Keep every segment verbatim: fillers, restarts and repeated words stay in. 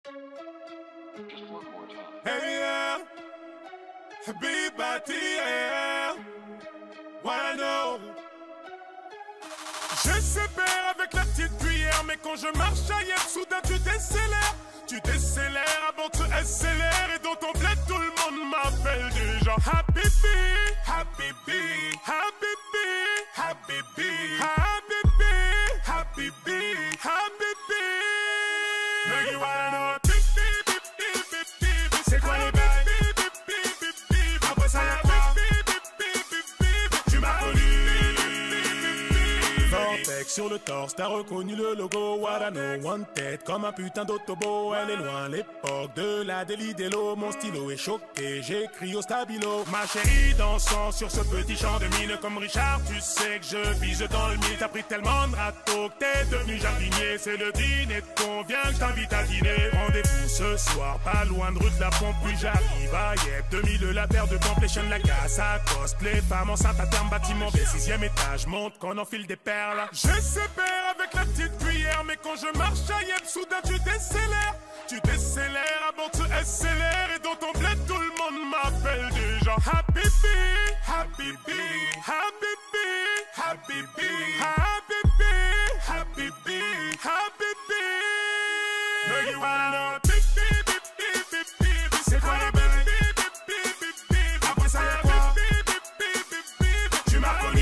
Hey yeah, Habibati yeah, wanna know. Je sais faire avec la petite cuillère, mais quand je marche ailleurs, soudain tu décélères. Tu décélères avant que tu accélères, et dans ton bled tout le monde m'appelle déjà Habibi, Habibi, Habibi, Habibi, Habibi, Habibi, Habibi. Mais you wanna know. C'est quoi les bails? Après ça y'a quoi? Tu m'as connu. Vortex sur le torse, t'as reconnu le logo. What I know, one tête comme un putain d'autobo. Elle est loin l'époque de la délit d'Elo. Mon stylo est choqué, j'écris au stabilo. Ma chérie dansant sur ce petit champ de mine. Comme Richard, tu sais que je vise dans le mille. T'as pris tellement de râteaux que t'es devenu jardinier. C'est le dîner te convient que je t'invite à dîner. Rendez-vous ce soir, pas loin de rue de la Pompe. Puis j'arrive à Yep, deux mille la paire de completion, la casse à cosplay. Femme enceinte à terme, bâtiment B, sixième étage. Monte qu'on enfile des perles. Je sais faire avec la petite cuillère, mais quand je marche à Yep, soudain tu décélères. Tu décélères avant que tu accélères, et dans ton bled tout le monde m'appelle déjà Habibi, Habibi, Habibi, Habibi, Habibi, Habibi, Habibi. No, you wanna know. C'est quoi les bails? Après ça y'a quoi? Tu m'as connu.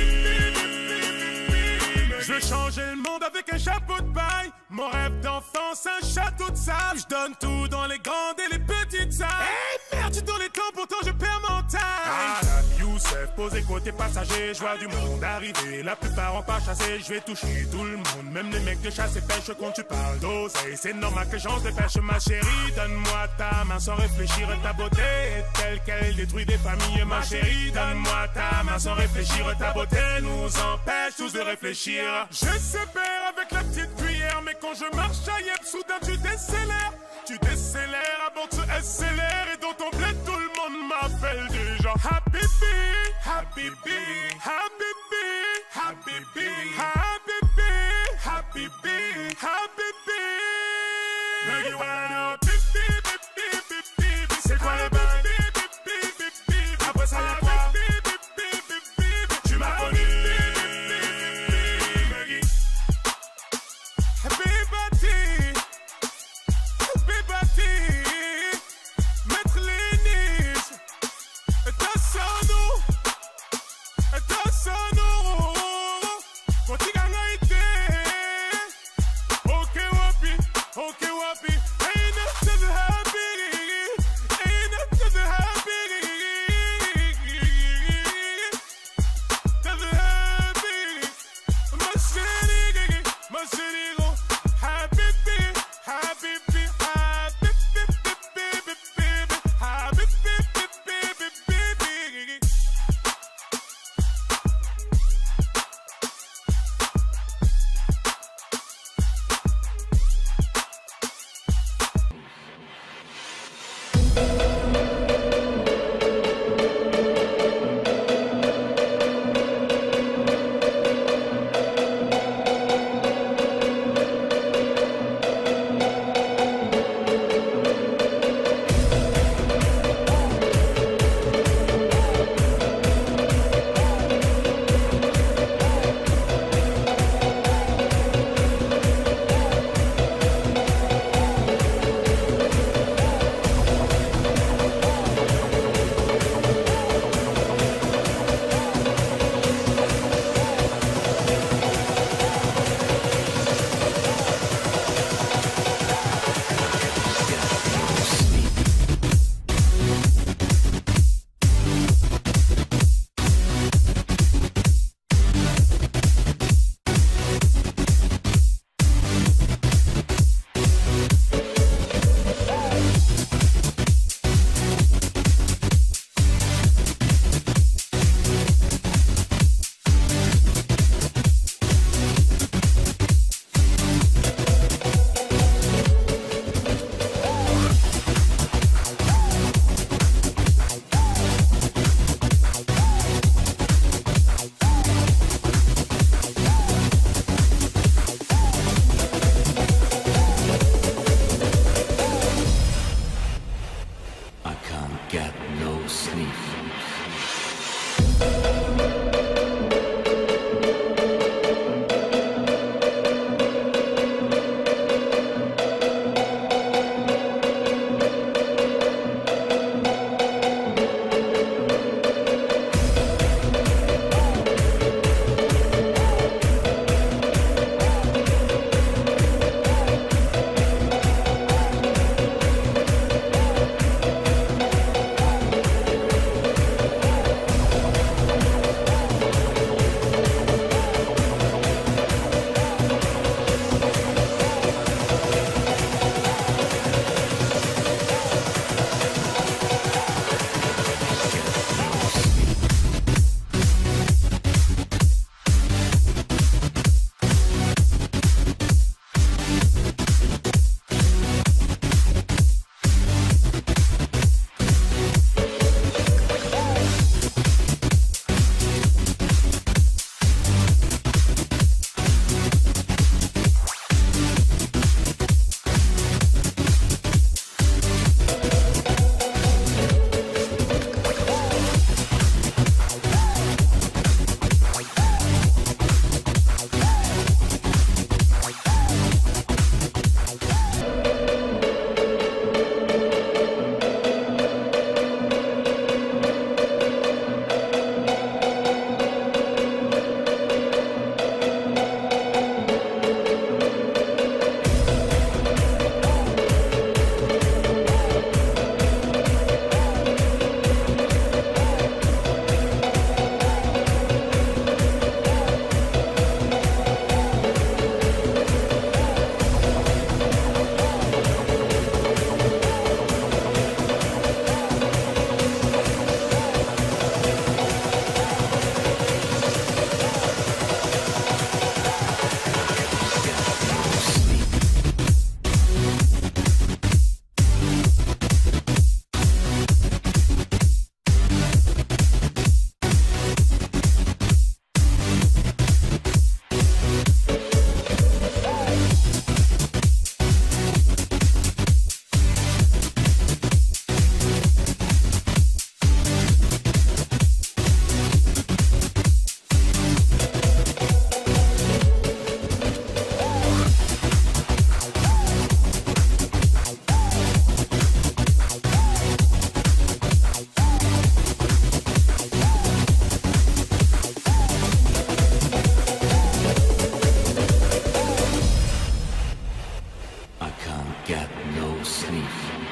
Je veux changer le monde avec un chapeau de paille. Mon rêve d'enfance, un château de sable. Je donne tout dans les grandes et les petites salles. Hey merde, tu donnes les temps, pourtant je perds mon time. Ah, Youssef, posé côté passager. Je vois du monde arriver, la plupart ont pas chassé. Je vais toucher tout le monde, même les mecs de chasse et pêche. Quand tu parles d'oseille, c'est normal que j'en dépêche. Ma chérie, donne-moi ta main sans réfléchir. Ta beauté est telle qu'elle détruit des familles. Ma chérie, donne-moi ta main sans réfléchir. Ta beauté nous empêche tous de réfléchir. Je sais faire avec la petite cuillère, mais quand je marche à Yep, soudain tu décélères. Tu décélères avant que tu accélères, et dans ton bled tout le monde m'appelle déjà Habibi, Habibi, Habibi, Habibi, Habibi, Habibi, Habibi. No, you wanna know. C'est quoi les bails? Après ça y'a quoi? Tu m'as connu. Habibati, Habibati, Maître Lénis, attention-nous, attention-nous, quand tu gagnes été, ok wapi, ok wapi, hey. no sleep.